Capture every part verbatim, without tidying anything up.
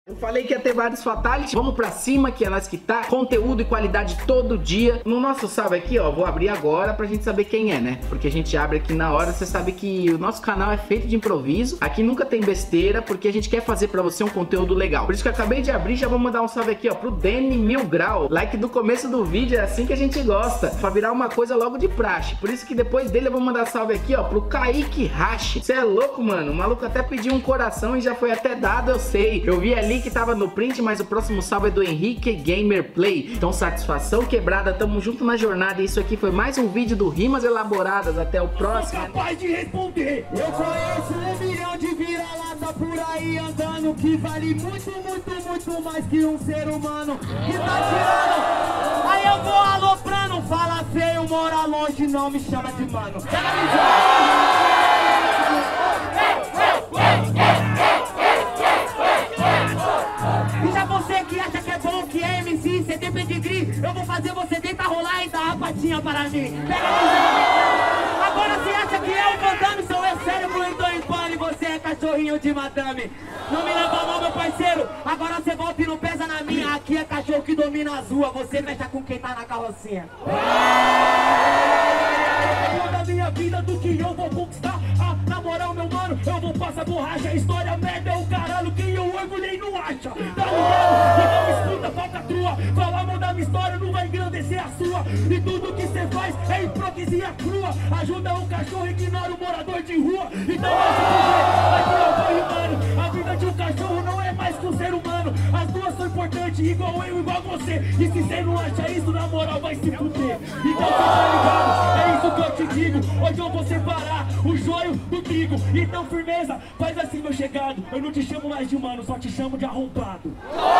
Eu falei que ia ter vários fatalities, vamos pra cima que é nós que tá, conteúdo e qualidade todo dia. No nosso salve aqui, ó, vou abrir agora pra gente saber quem é, né? Porque a gente abre aqui na hora, você sabe que o nosso canal é feito de improviso. Aqui nunca tem besteira, porque a gente quer fazer pra você um conteúdo legal. Por isso que eu acabei de abrir, já vou mandar um salve aqui, ó, pro Danny Mil Grau. Like do começo do vídeo, é assim que a gente gosta, pra virar uma coisa logo de praxe. Por isso que depois dele eu vou mandar salve aqui, ó, pro Kaique Rache. Você é louco, mano, o maluco até pediu um coração e já foi até dado, eu sei. Eu vi ali que tava no print, mas o próximo salve é do Henrique Gamer Play. Então, satisfação quebrada, tamo junto na jornada. E isso aqui foi mais um vídeo do Rimas Elaboradas. Até o próximo. Eu sou capaz de responder. Eu conheço um milhão de vira-lata por aí andando, que vale muito, muito, muito mais que um ser humano que tá tirando. Aí eu vou aloprando, fala feio, mora longe, não me chama de mano. E já você que acha que é bom, que é M C, você tem pedigree, eu vou fazer você deitar, rolar e dar a patinha para mim. Pega a visão. Agora você acha que eu mandando, sou eu cérebro e tô em pano e você é cachorrinho de madame. Não me leva mal, meu parceiro, agora você volta e não pesa na minha. Aqui é cachorro que domina as ruas, você mexe com quem tá na carrocinha. Da minha vida, do que eu vou conquistar. Ah, na moral, meu mano, eu vou passar borracha. História merda é o caralho, quem eu orgulhei não acha. Tá ligado? E não escuta, falcatrua. Falar mal da minha história não vai engrandecer a sua. E tudo que cê faz é hipocrisia crua. Ajuda o cachorro, ignora o morador de rua. Então vai por apoio, mano. A vida de um cachorro não é mais que um ser humano. As duas são importantes, igual eu, igual você. E se cê não acha isso, na moral vai se fuder. Então cê tá ligado? É isso que eu te digo. Hoje eu vou separar o joio do trigo. Então firmeza, faz assim, meu chegado. Eu não te chamo mais de humano, só te chamo de arrombado.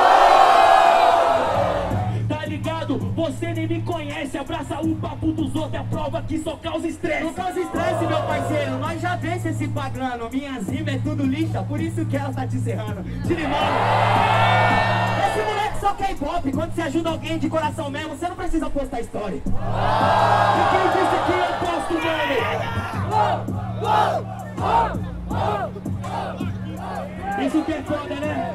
Tá ligado? Você nem me conhece. Abraça o papo dos outros, é a prova que só causa estresse. Não causa estresse, meu parceiro, nós já vence esse pagano. Minhas rimas é tudo lixa, por isso que ela tá te encerrando. Tirimano. Esse moleque só quer ibope. Quando você ajuda alguém de coração mesmo, você não precisa postar história. E quem disse que eu posto, mano? Isso que é foda, né?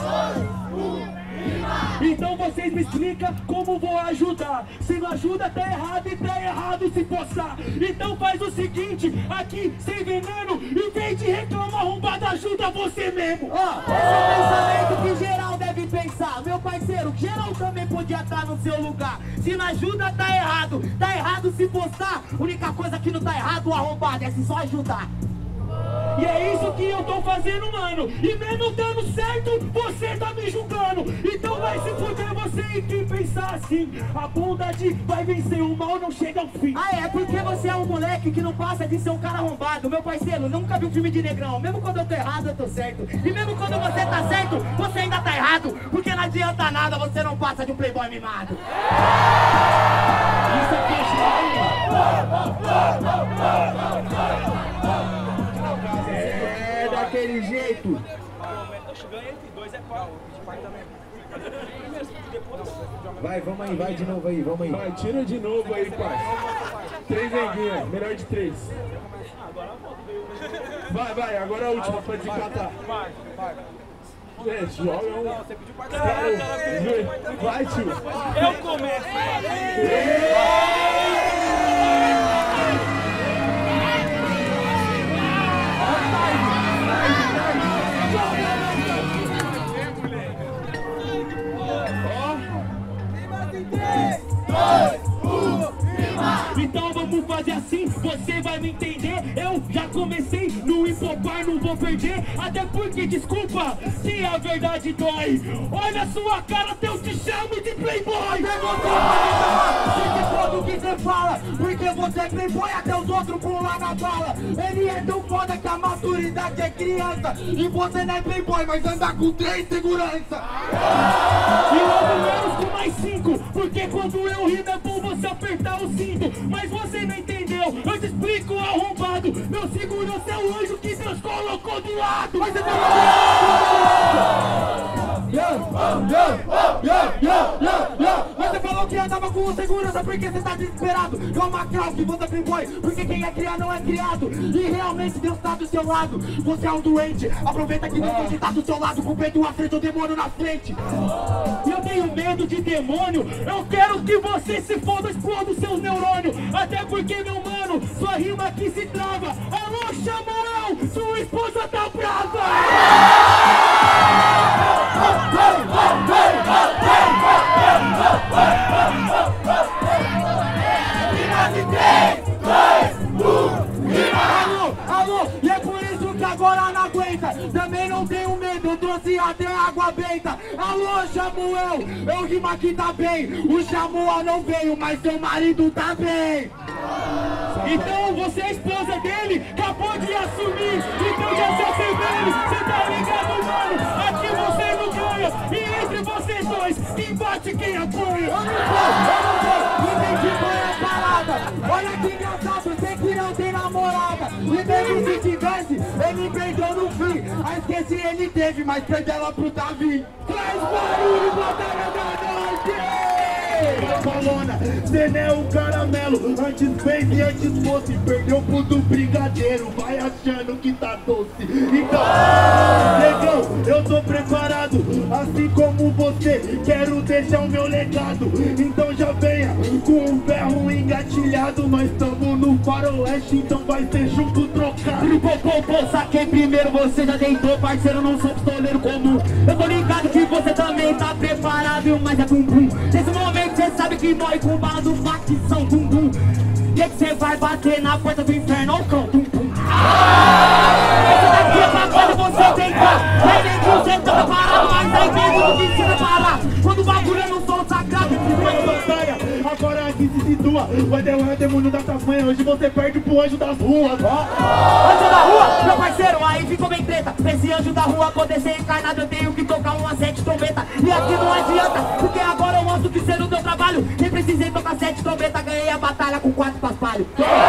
Então vocês me explicam como vou ajudar. Se não ajuda, tá errado e tá errado se postar. Então faz o seguinte, aqui sem veneno, em vez de reclamar arrombado, ajuda você mesmo. Ó, oh, esse é o pensamento que geral deve pensar. Meu parceiro, geral também podia estar no seu lugar. Se não ajuda, tá errado. Tá errado se postar. Única coisa que não tá errado, o arrombado, é se só ajudar. E é isso que eu tô fazendo, mano. E mesmo dando certo, você tá me julgando. Então vai se fuder você e quem pensar assim. A bondade vai vencer, o mal não chega ao fim. Ah, é porque você é um moleque que não passa de ser um cara arrombado. Meu parceiro, nunca vi um filme de negrão. Mesmo quando eu tô errado, eu tô certo. E mesmo quando você tá certo, você ainda tá errado. Porque não adianta nada, você não passa de um playboy mimado. Isso aqui é chave. É daquele jeito. Vai, vamos aí, vai de novo aí, vamos aí. Vai, tira de novo aí, pai. Três neguinhas, melhor de três. Vai, vai, agora é a última pra desempatar. Vai, vai. É, joga um. Vai, tio. Eu começo. Então vamos fazer assim, você vai me entender. Eu já comecei no empopar, não vou perder. Até porque, desculpa, se a verdade dói. Olha a sua cara, até eu te chamo de playboy. Se for do que você fala, porque você é playboy, até os outros pulam na bala. Ele é tão foda que a maturidade é criança. E você não é playboy, mas anda com três segurança. E logo menos com mais cinco, porque quando eu rimo é bom você apertar o cinto. Mas você não entendeu, eu te explico, arrombado. Meu segurança é o anjo que Deus colocou do lado. Mas você falou que... Mas você falou que andava com segurança porque cê tá desesperado. Calma, Kraus, que você é playboy, porque quem é criado não é criado. E realmente Deus tá do seu lado. Você é um doente, aproveita que Deus tá do seu lado. Com o peito à frente, o demônio na frente. E eu tenho medo de demônio. Eu quero que você se foda, exploda os seus neurônios. Até porque, meu mano, sua rima aqui se trava. Alô, Xamorão, sua esposa tá brava. Alô, alô, e é por isso que agora não aguenta. Também não tenho medo, eu trouxe até água benta. Alô, Samuel, eu rimo aqui tá bem. O Samuel não veio, mas seu marido tá bem. Então você é a esposa dele, acabou de assumir. Então já se acervendo, cê tá ligado, mano? Aqui você não ganha. E entre vocês dois, quem bate, quem apanha. Eu não vou, eu não vou, ninguém que põe a parada. Olha que engraçado, sei que não tem namorada. E mesmo se tivesse, ele perdeu no fim. A esqueci ele teve, mas perdeu ela pro Davi. Traz barulho, batalha da noite! Falona, cê não é o caramelo. Antes fez e antes fosse. Perdeu pro do brigadeiro. Vai achando que tá doce. Então, negão, eu tô preparado. Assim como você, quero deixar o meu legado. Então já venha com o ferro engatilhado. Nós tamo no faroeste, então vai ser junto trocado. Pô, pô, pô, saquei primeiro, você já deitou. Parceiro, não sou pistoleiro comum. Eu tô ligado que você também tá preparado. Mas é bum bum. Nesse momento cê sabe que morre com bala do facção bum bum. E é que cê vai bater na porta do inferno ao cão bum bum. Essa daqui é pra quando você tentar. Vai nem que você tá preparado, mas aí mesmo do que se preparar. Quando o bagulho é no sol sagrado, que vai batalha. Agora aqui se situa. Vai ter o demônio da tamanha. Hoje você perde pro anjo das ruas. Anjo da rua, meu parceiro, aí ficou bem treta. Pra esse anjo da rua poder ser encarnado, eu tenho que tocar uma sete trombeta. E aqui não adianta, porque agora eu mostro que ser o teu trabalho. Nem precisei tocar sete trombeta, ganhei a batalha com quatro paspalhos.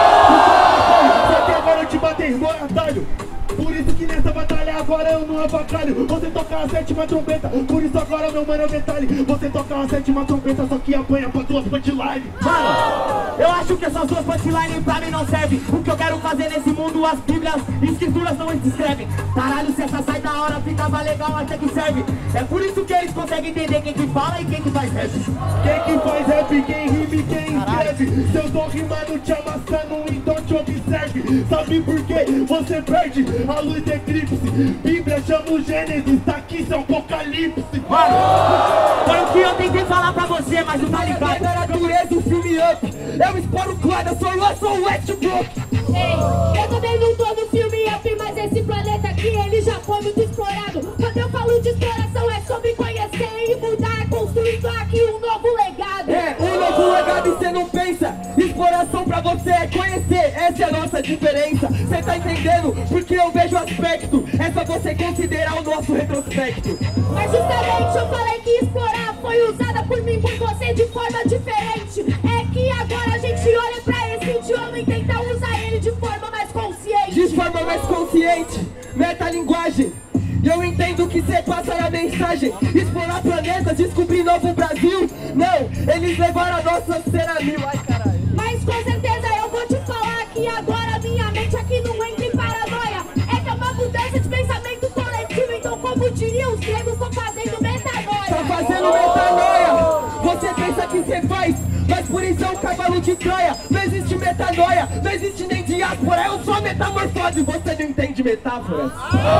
Só que agora eu te bater, irmão, atalho. Por isso que nessa batalha agora eu não avacalho. Você toca a sétima trombeta, por isso agora meu mano é o detalhe. Você toca a sétima trombeta, só que apanha pra duas punchline. Mano, eu acho que essas duas punchline pra mim não servem. O que eu quero fazer nesse mundo, as bíblias, escrituras não descrevem. Caralho, se essa sai da hora, ficava legal até que serve. É por isso que eles conseguem entender quem que fala e quem que faz rap. Quem que faz rap, quem rima e quem escreve. Se eu tô rimando te amassando, então te observe. Sabe por que você perde? A luz é eclipse, Bíblia chama o Gênesis, tá aqui seu apocalipse. Mano, foi o que eu tentei falar pra você, mas não tá ligado. Da natureza, o filme Up, eu exploro o Clyde, eu sou Russell Westbrook. Ei, eu também não tô no filme Up, mas esse planeta aqui, ele já foi muito explorado. Quando eu falo de exploração, é sobre conhecer e mudar, construindo aqui um novo legado. É, um novo legado e cê não pensa. Exploração pra você é conhecer, essa é a nossa diferença. Cê tá entendendo? Porque eu vejo aspecto, é só você considerar o nosso retrospecto. Mas justamente eu falei que explorar foi usada por mim, por você de forma diferente. É que agora a gente olha pra esse idioma e tenta usar ele de forma mais consciente. De forma mais consciente, metalinguagem. E eu entendo que cê passa na mensagem. Explorar planetas, descobrir novo Brasil. Não, eles levaram a nossa cena mil. Ai, caralho. Mas com certeza eu vou te falar que agora minha mente aqui não entra em paranoia. É que é uma mudança de pensamento coletivo. Então, como diriam os gregos, tô fazendo metanoia. Tá fazendo metanoia. Você pensa que cê faz, mas por isso é um cavalo de Troia. Não existe metanoia, não existe nem diáspora. Eu sou metamorfose, você não entende metáforas.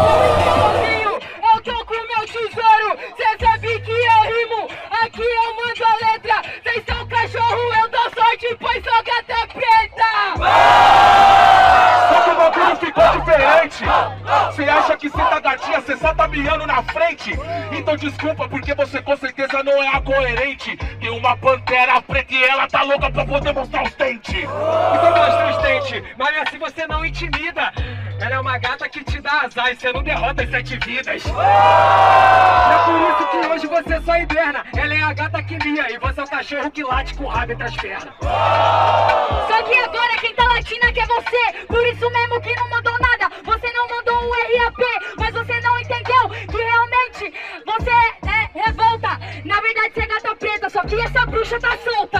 Eu tô com meu tesouro, cê sabe que eu rimo. Aqui eu mando a letra. Cês são cachorro, eu dou sorte, pois sou gata preta. Só que o bagulho ficou diferente. Cê acha que cê tá gatinha, cê só tá miando na frente. Então desculpa, porque você com certeza não é a coerente. Tem uma pantera preta e ela tá louca pra poder mostrar os dentes. Então mostra os dentes, mas assim você não intimida. Ela é uma gata que te dá azar e você não derrota as sete vidas. É por isso que hoje você só hiberna. Ela é a gata que mia e você é o cachorro que late com o rabo entre as pernas. Só que agora quem tá latindo aqui é você. Por isso mesmo que não mandou nada. Você não mandou um R A P, mas você não entendeu que realmente você é revolta. Na verdade você é gata preta, só que essa bruxa tá solta.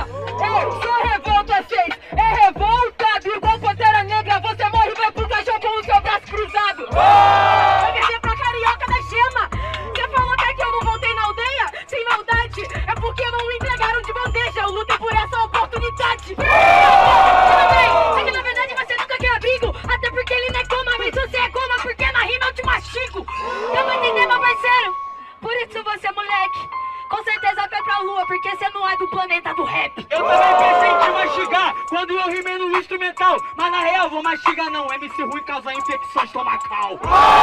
Com certeza vai pra lua, porque você não é do planeta do rap. Eu também pensei em te mastigar quando eu rimei no instrumental, mas na real vou mastigar não, M C ruim causa infecção estomacal.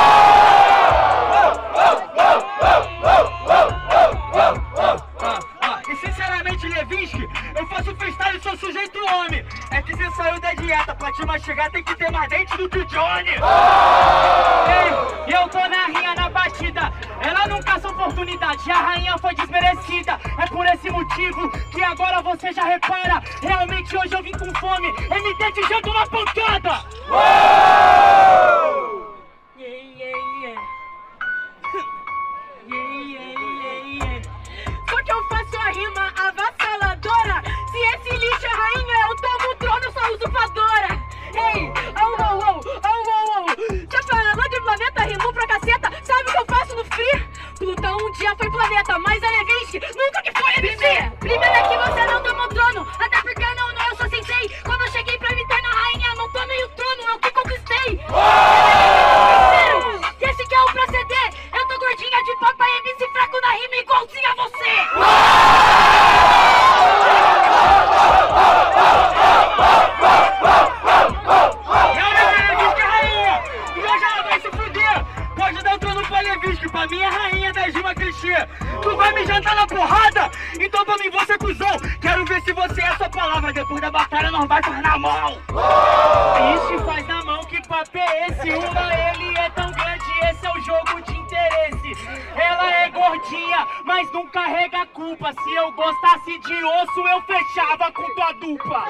E sinceramente, Levinsky, eu faço freestyle e sou sujeito homem. É que você saiu da dieta, pra te mastigar tem que ter mais dente do que o Johnny. Ei, e eu tô na rinha, na batida, ela não caça oportunidade, a rainha foi desmerecida. É por esse motivo que agora você já repara, realmente hoje eu vim com fome, M D te janta uma pancada. Yeah, yeah, yeah. Yeah, yeah, yeah, yeah. Só que eu faço a rima avassaladora. Se esse lixo é rainha, eu tomo o trono, eu sou usurpadora. Ei, oh, oh, oh, oh, oh, oh. Já falou de planeta, rimou pra caceta. Sabe o que eu faço no free? Plutão um dia foi planeta, mas a Levinsky nunca que foi M C. Primeiro é que você não tomou o trono, até porque não, não, eu só sentei. Quando eu cheguei pra imitar na rainha, não tomei o trono, eu que conquistei. E esse que é o proceder. Eu tô gordinha de papa, M C fraco na rima igualzinho a você. Realmente a Levinsky é rainha, e hoje ela vai se fuder. Pode dar o trono pra Levinsky, pra mim é rainha da rima clichê. Tu vai me jantar na porrada? Então pra mim você cuzão. Quero ver se você é essa palavra. Depois da batalha nós vai faz na mão. Ixi, faz na mão, que papo é esse? Uma ele é tão grande, esse é o jogo de interesse. Ela é gordinha, mas não carrega a culpa. Se eu gostasse de osso, eu fechava com tua dupla.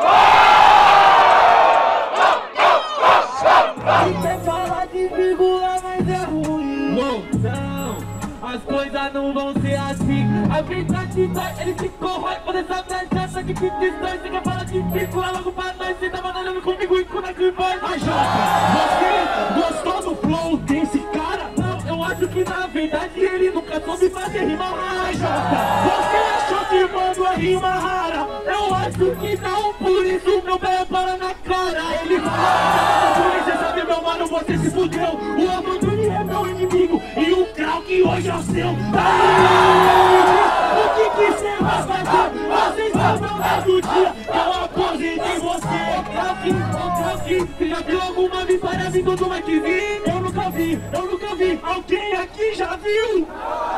Você fala de vírgula, mas é ruim. Não, as coisas não vão ser assim. A vida te dói, ele te corrói. Por essa brecha que te destrói. Você quer falar de vírgula logo pra nós. Você tá mandando comigo e como é que vai? Mas Jota, você gostou do flow desse cara? Não, eu acho que na verdade ele nunca soube fazer rima rara. Jota, você achou que manda a rima rara? Eu acho que não, por isso meu pé para na cara. Ele fala, você sabe meu mano, você se fudeu. O Amandoni é meu inimigo e o Krauk hoje é o seu. O que que você vai fazer? Você está falando do dia que eu aposentei você. Krauk, o Krauk, você já viu alguma vitória vindo do Mike V? Eu nunca vi, eu nunca vi. Alguém aqui já viu?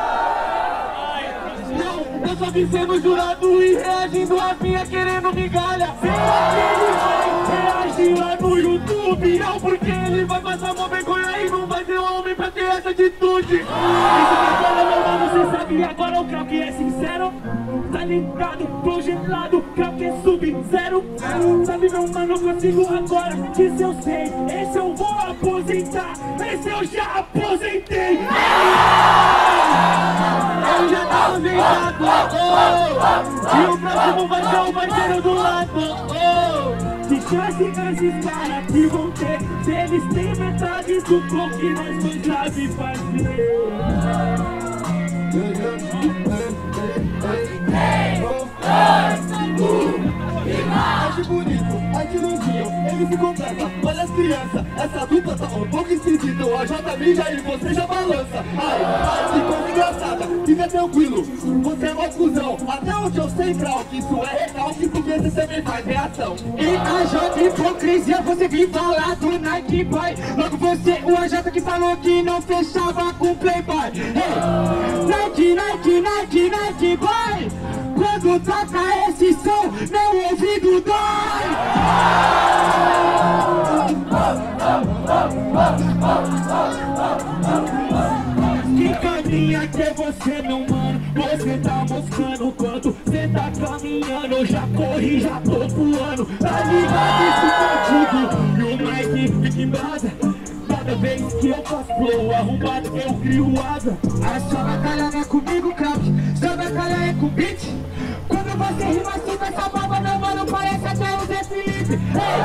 Não, eu só vi sendo jurado e reagindo a minha querendo migalha. Ele vai reagir lá no YouTube, não, porque ele vai passar uma vergonha e não vai ser homem pra ter essa atitude. Isso que fala, meu mano, você sabe agora o Krauk é sincero. Tá ligado, tô gelado, Krauk é sub-zero. Sabe meu mano, eu consigo agora, isso eu sei. Esse eu vou aposentar, esse eu já aposentei. Eu já tô aposentado, oh, e o próximo vai ser o parceiro do lado, oh. Que chance esses caras que vão ter, se eles têm metade do flow que nós não sabe fazer. Acho bonito, acho lindinho, ele se completa. Olha as crianças, essa dupla tá um pouco esquisita. O A J mija e você já balança. Ai, ai, que coisa engraçada, fica tranquilo, você é mó cuzão. Até onde eu sei, Krauk, isso é recalque, porque você também faz reação. E A J hipocrisia, você vem falar do Nike Boy. Logo você, o A J que falou que não fechava com Playboy. Hey, Nike, Nike, Nike, Nike Boy. Quando toca esse som, meu ouvido dói. Que caminha que é você, meu mano? Você tá mostrando quanto cê tá caminhando. Eu já corri, já tô pulando. Tá ligado isso contigo? E o Mike fica em brasa. Cada vez que eu faço flow arrombado, eu crio asa. A sua batalha não é comigo, Krauk. Sua batalha é com beat. Quando você rima assim com essa baba, meu mano, parece até o Zé Felipe. Hey!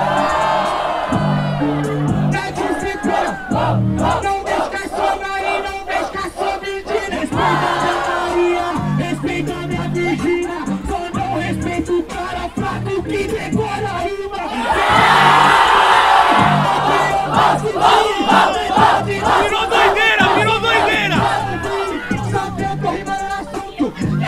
Tá disciplina. Não deixa sombra e não deixa sobrindina. Respeita a Maria, respeita a minha Virgínia. Só não respeito o cara fraco que decora a rima. Virou doideira, virou doideira. Só tenta rimar no assunto.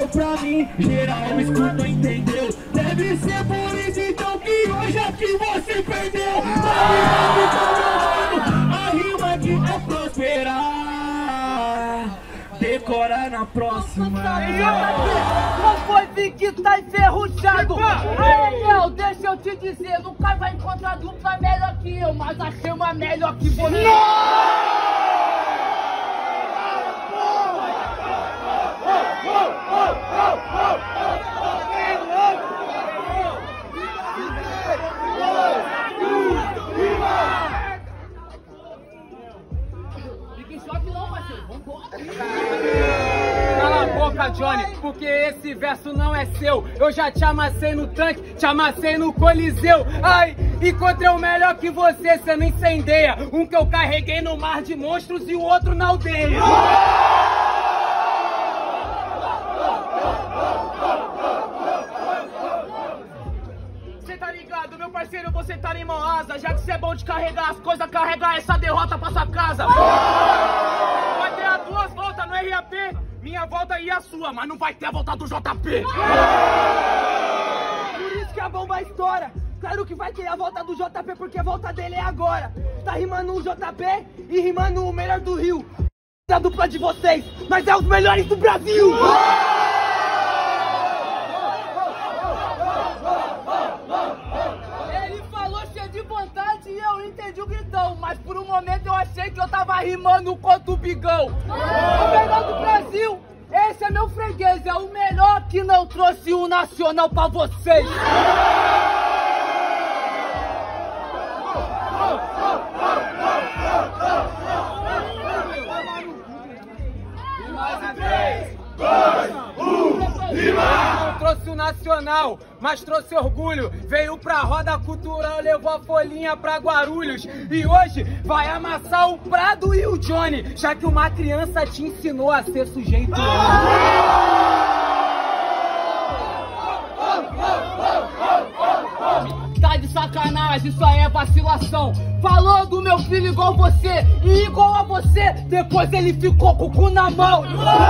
pra mim, geral escuta, entendeu? Deve ser por isso então que hoje aqui você perdeu. A rima aqui é prosperar, decora na próxima. Não foi vir que tá enferrujado. Aí, Léo, deixa eu te dizer, nunca vai encontrar dupla melhor que eu, mas achei uma melhor que você. Fica em choque não, parceiro, vambora. Cala a boca, Johnny, porque esse verso não é seu. Eu já te amassei no tanque, te amassei no coliseu. Ai, encontrei o melhor que você, cê não incendeia. Um que eu carreguei no mar de monstros e o outro na aldeia. Cê tá ligado, meu parceiro, você tá em mão asa. Já que cê é bom de carregar as coisas, carregar essa derrota pra sua casa. Vai ter as duas voltas no R A P. Minha volta e a sua, mas não vai ter a volta do J P. Por isso que a bomba estoura. Claro que vai ter a volta do J P, porque a volta dele é agora. Tá rimando o J P e rimando o melhor do Rio. É a dupla de vocês, mas é os melhores do Brasil. Ele falou cheio de vontade e eu entendi o gritão, mas por um momento eu achei que eu tava rimando contra o Bigão. O melhor do Brasil, esse é meu freguês, é o melhor que não trouxe o nacional pra vocês. Não trouxe o nacional, mas trouxe orgulho. Veio pra roda cultural, levou a folhinha pra Guarulhos. E hoje vai amassar o Prado e o Johnny, já que uma criança te ensinou a ser sujeito. Tá de sacanagem, isso aí é vacilação. Falou do meu filho igual você e igual a você, depois ele ficou com o cu na mão.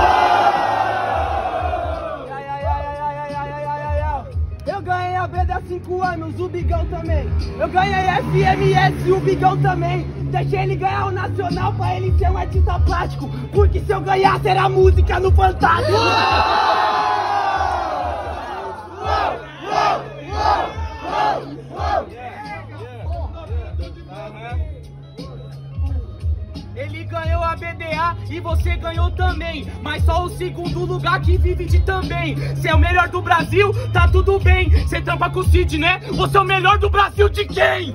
Eu ganhei a B D há cinco anos, o Bigão também. Eu ganhei F M S e o Bigão também. Deixei ele ganhar o nacional pra ele ser um artista plástico, porque se eu ganhasse era música no Fantástico. Ele ganhou a B D A e você ganhou também, mas só o segundo lugar que vive de também. Você é o melhor do Brasil, tá tudo bem. Você trampa com o Cid, né? Você é o melhor do Brasil de quem?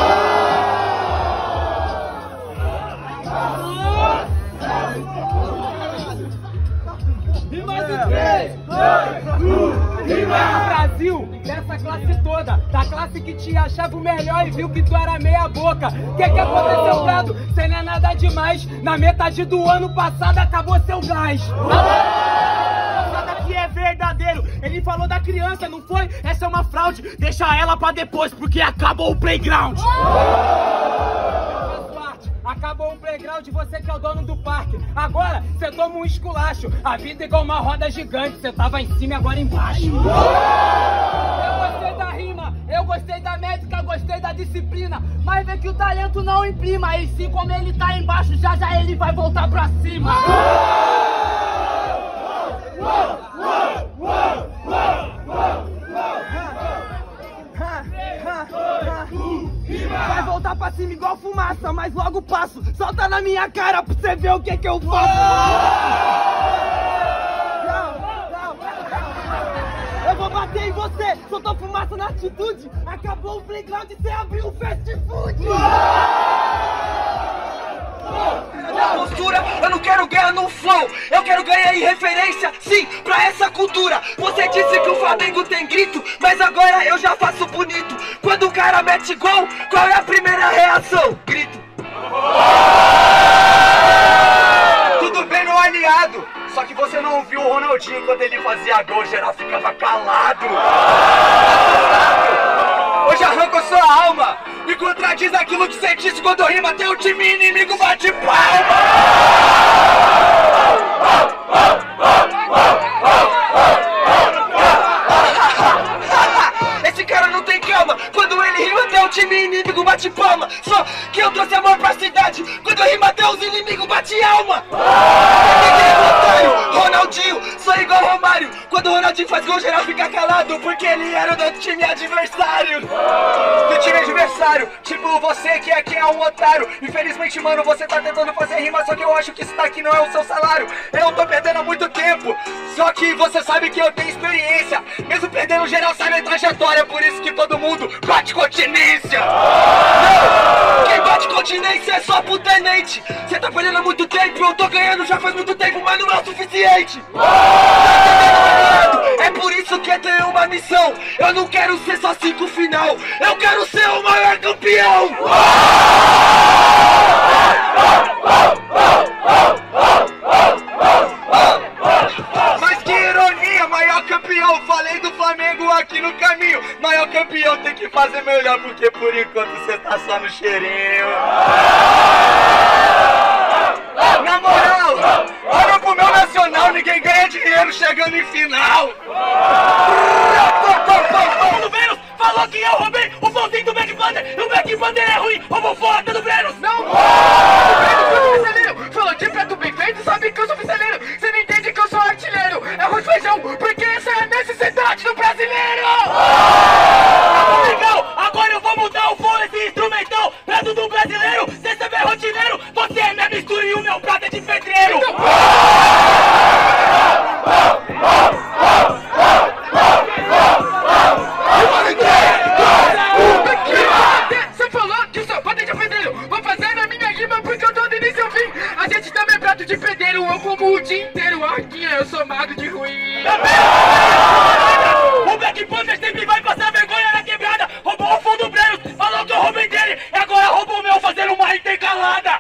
E mais de três, dois, um, Brasil, dessa classe toda, da classe que te achava o melhor e viu que tu era meia boca. O que que aconteceu, Prado? Cê não é nada demais. Na metade do ano passado acabou seu gás. Nada que é verdadeiro. Ele falou da criança, não foi? Essa é uma fraude. Deixa ela pra depois, porque acabou o playground. Acabou o playground, você que é o dono do parque. Agora, você toma um esculacho. A vida é igual uma roda gigante. Você tava em cima e agora embaixo. Eu gostei da rima, eu gostei da métrica, gostei da disciplina. Mas vê que o talento não imprima. E sim, como ele tá embaixo, já já ele vai voltar pra cima. Vai voltar pra cima igual fumaça, mas logo passo. Solta na minha cara pra você ver o que que eu faço. Não, não, não. Eu vou bater em você. Soltou fumaça na atitude. Acabou o playground e você abriu o fast food. Na postura, eu não quero guerra no flow. Eu quero ganhar em referência, sim, pra essa cultura. Você disse que o Flamengo tem grito, mas agora eu já faço bonito. Quando o cara mete gol, qual é a primeira reação? Grito. Tudo bem, meu aliado. Só que você não ouviu o Ronaldinho quando ele fazia gol, geral ficava calado. Hoje arranco a sua alma e contradiz aquilo que você disse quando rima. Tem o time inimigo bate palma. cenário. Quando o Ronaldinho faz gol, geral fica calado, porque ele era do time adversário. Do time adversário, tipo você que aqui é um otário. Infelizmente, mano, você tá tentando fazer rima, só que eu acho que isso daqui não é o seu salário. Eu tô perdendo há muito tempo, só que você sabe que eu tenho experiência. Mesmo perdendo, geral sabe a trajetória, por isso que todo mundo bate continência. Não, quem bate continência é só pro tenente. Você tá perdendo há muito tempo, eu tô ganhando já faz muito tempo, mas não é o suficiente. É por isso que eu tenho uma missão. Eu não quero ser só cinco final, eu quero ser o maior campeão. Mas que ironia, maior campeão. Falei do Flamengo aqui no caminho. Maior campeão tem que fazer melhor, porque por enquanto você tá só no cheirinho. Na moral, olha pro meu nacional, ninguém ganha dinheiro chegando em final. O Vênus falou que eu roubei o bolzinho do Back Banner. O Back Banner é ruim, roubou foda do Vênus. Não, o Vênus foi o viceleiro. Falou de prato bem feito, sabe que eu sou viceleiro. Você não entende que eu sou artilheiro. É arroz feijão, porque essa é a necessidade do brasileiro. Tá legal, agora eu vou mudar o flow, esse instrumental. Prato do brasileiro, cê sabe é rotineiro. Você é minha mistura e o meu prato é de pedreiro. Você falou que o seu prato é de pedreiro. Vou fazer a minha rima porque eu tô do início ao fim. A gente também é prato de pedreiro, eu como o dia inteiro. Aqui eu sou mago de ruim. O Black Panther sempre vai passar vergonha na quebrada. Roubou o fundo do Breno, falou que eu roubei dele. E agora roubou o meu fazendo uma intercalada.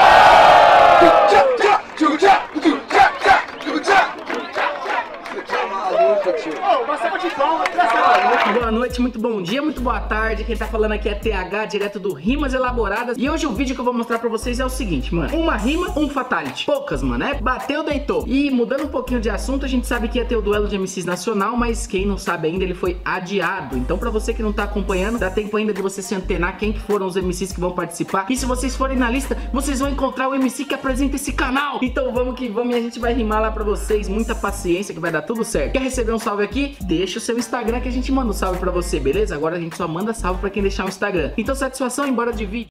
Boa noite, muito bom dia, muito boa tarde. Quem tá falando aqui é T H, direto do Rimas Elaboradas. E hoje o vídeo que eu vou mostrar pra vocês é o seguinte, mano. Uma rima, um fatality. Poucas, mano, é bateu, deitou. E mudando um pouquinho de assunto, a gente sabe que ia ter o duelo de M Cs nacional, mas quem não sabe ainda, ele foi adiado. Então pra você que não tá acompanhando, dá tempo ainda de você se antenar quem que foram os M Cs que vão participar. E se vocês forem na lista, vocês vão encontrar o M C que apresenta esse canal. Então vamos que vamos e a gente vai rimar lá pra vocês. Muita paciência que vai dar tudo certo. Quer receber um salve aqui? Deixa o seu Instagram que a gente manda um salve pra você, beleza? Agora a gente só manda salve pra quem deixar o Instagram. Então satisfação, embora de vídeo.